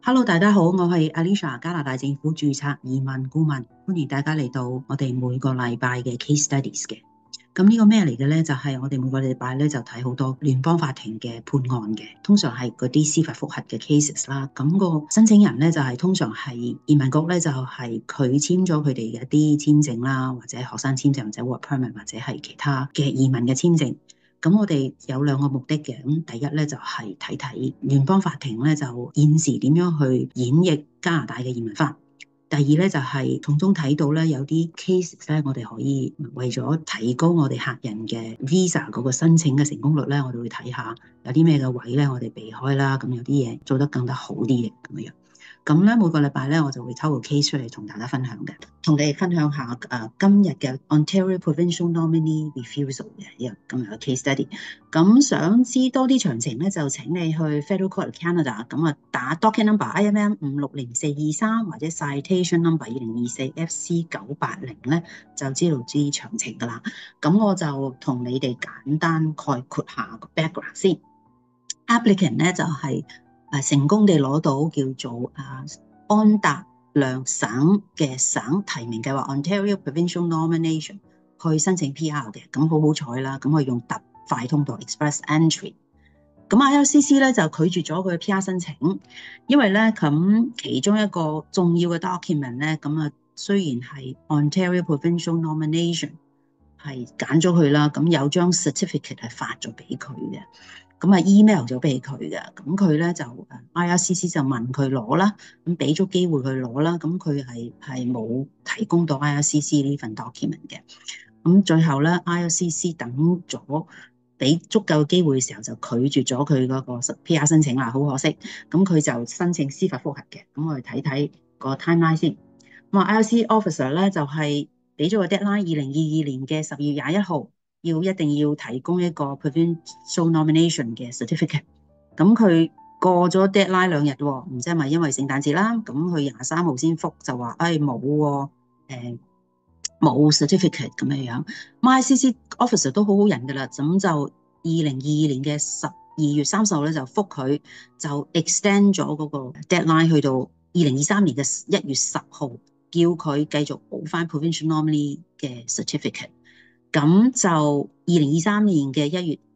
Hello，大家好，我係 Alicia，加拿大政府註冊移民顧問，歡迎大家嚟到我哋每個禮拜嘅 case studies 嘅。咁呢個咩嚟嘅咧？就係我哋每個禮拜咧就睇好多聯邦法庭嘅判案嘅，通常係嗰啲司法覆核嘅 cases 啦。咁個申請人咧就係通常係移民局咧就係佢簽咗佢哋嘅一啲簽證啦，或者學生簽證或者 work permit 或者係其他嘅移民嘅簽證。咁我哋有兩個目的嘅，咁第一咧就係睇睇聯邦法庭咧就現時點樣去演繹加拿大嘅移民法。第二咧就係從中睇到咧有啲 case 咧，我哋可以為咗提高我哋客人嘅 visa 嗰個申請嘅成功率咧，我哋會睇下有啲咩嘅位咧，我哋避開啦，咁有啲嘢做得更加好啲嘅咁樣。咁咧每個禮拜咧，我就會抽個 case 出嚟同大家分享嘅，同你哋分享下今日嘅 Ontario Provincial Nominee Refusal 嘅今日嘅 case study。咁想知多啲詳情咧，就請你去 Federal Court of Canada 咁打 docket number IMM 560423或者 citation number 2024 FC 980咧，就知道啲詳情噶啦。咁我就同你哋簡單概括下個 background 先。Applicant 咧就係成功地攞到叫做安大略省嘅省提名計劃 Ontario Provincial Nomination 去申請 PR 嘅，咁好彩啦，咁佢用特快通道 Express Entry。咁 IRCC 咧就拒絕咗佢嘅 PR 申請，因為咧咁其中一個重要嘅 document 咧，咁雖然係 Ontario Provincial Nomination 係揀咗佢啦，咁有張 certificate 係發咗俾佢嘅。咁email 咗俾佢嘅，咁佢咧就IRCC 就問佢攞啦，咁俾咗機會佢攞啦，咁佢係冇提供到 IRCC 呢份 document 嘅，咁最後咧 IRCC 等咗俾足夠機會嘅時候就拒絕咗佢嗰個 PR 申請啦，好可惜，咁佢就申請司法覆核嘅，咁我哋睇睇個 timeline 先，咁IRCC officer 咧就係俾咗個 deadline 2022年嘅12月21號。一定要提供一個 provincial nomination 嘅 certificate， 咁佢過咗 deadline 2日喎，唔知係咪因為聖誕節啦？咁佢23號先覆就話，冇喎，冇 certificate 咁樣。IRCC officer 都好好人㗎啦，咁就2022年嘅12月30號咧就覆佢，就 extend 咗嗰個 deadline 去到2023年嘅1月10號，叫佢繼續補翻 provincial nominee 嘅 certificate。咁就2023年嘅1月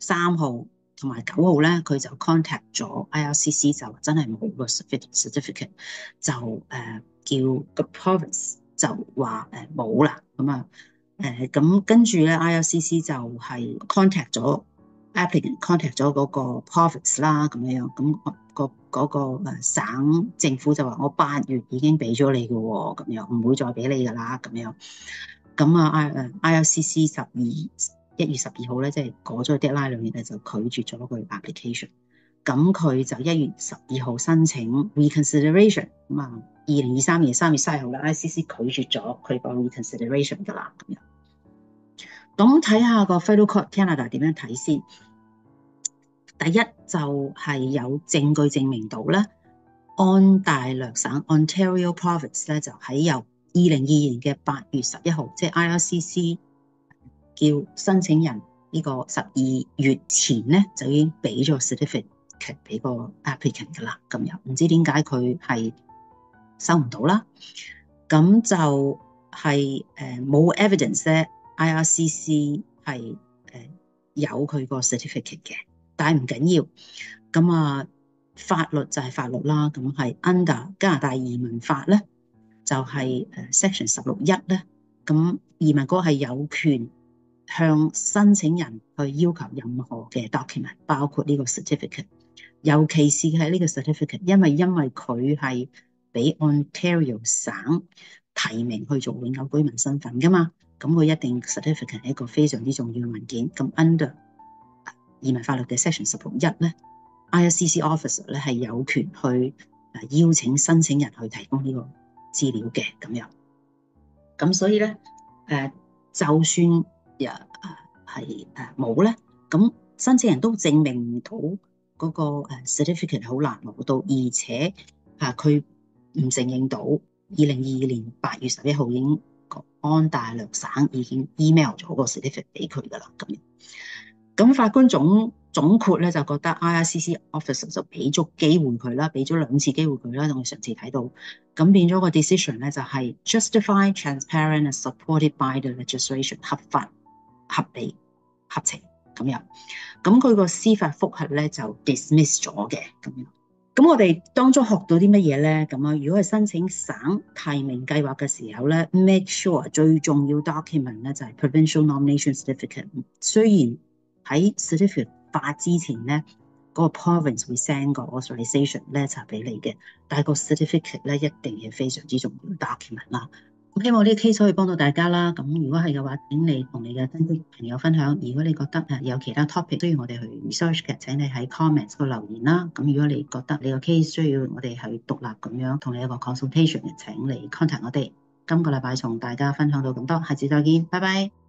3號同埋9號咧，佢就 contact 咗 IRCC， 就真係冇個 certificate， 就叫個 province 就話冇啦，咁跟住咧 IRCC 就係 contact 咗 applicant，contact 咗嗰個 province 啦，咁樣，咁嗰個省政府就話我8月已經俾咗你嘅喎，咁樣唔會再俾你㗎啦，咁樣。咁IRCC 1月12號咧，即係過咗 deadline 2日咧，就拒絕咗佢 application。咁佢就1月12號申請 reconsideration。咁2023年3月3號咧 ，IRCC 拒絕咗佢個 reconsideration 㗎啦。咁樣，咁睇下個 Federal Court Canada 點樣睇先。第一就係有證據證明到咧，安大略省 Ontario Province 咧就喺由2022年嘅8月11號，即係 IRCC 叫申請人呢個12月前咧就已經俾咗 certificate 俾個 applicant 㗎啦。咁又唔知點解佢係收唔到啦。咁就係冇 evidence 咧 ，IRCC 係有佢個 certificate 嘅，但係唔緊要。咁法律就係法律啦。咁係 under 加拿大移民法咧。就係section 16(1)咧，咁移民局係有權向申請人去要求任何嘅 document， 包括呢個 certificate， 尤其是係呢個 certificate， 因為佢係俾 Ontario 省提名去做永久居民身份噶嘛，咁佢一定 certificate 係一個非常之重要嘅文件。咁 under 移民法律嘅 section 16(1)咧 ，IRCC officer 咧係有權去邀請申請人去提供呢個資料嘅咁樣，咁所以咧就算係冇咧，咁申請人都證明唔到嗰個certificate 好難攞到，而且佢唔承認到2022年8月11號已經安大略省已經 email 咗個 certificate 俾佢噶啦咁樣。 咁法官總括咧就覺得 IRCC officer 就俾足機會佢啦，俾咗2次機會佢啦，我哋上次睇到，咁變咗個 decision 咧就係 justified, transparent and supported by the legislation， 合法、合理、合情咁樣。咁佢個司法覆核咧就 dismiss 咗嘅咁樣。咁我哋當中學到啲乜嘢咧？咁啊，如果係申請省提名計劃嘅時候咧 ，make sure 最重要 document 咧就係 provincial nomination certificate。雖然喺 certificate 發之前咧，嗰個 province 會 send 個 authorization letter 俾你嘅，但係個 certificate 咧一定係非常之重要 document 啦。咁希望呢個 case 可以幫到大家啦。咁如果係嘅話，請你同你嘅親戚朋友分享。如果你覺得有其他 topic 需要我哋去 research 嘅，請你喺 comments 度留言啦。咁如果你覺得你個 case 需要我哋去獨立咁樣同你一個 consultation 嘅，請你 contact 我哋。今個禮拜同大家分享到咁多，下次再見，拜拜。